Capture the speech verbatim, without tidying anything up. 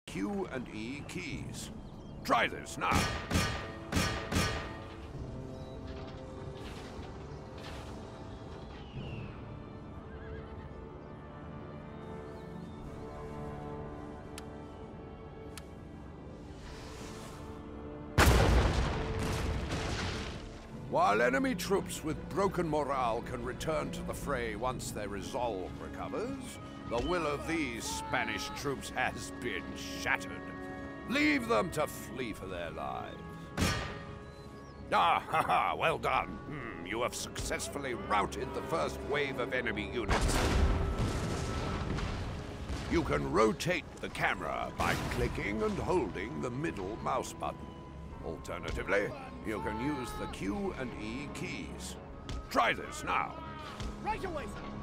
Q and E keys. Try this now. While enemy troops with broken morale can return to the fray once their resolve recovers, the will of these Spanish troops has been shattered. Leave them to flee for their lives. Ah, ha, ha, well done. Hmm, you have successfully routed the first wave of enemy units. You can rotate the camera by clicking and holding the middle mouse button. Alternatively, you can use the Q and E keys. Try this now. Right away, sir.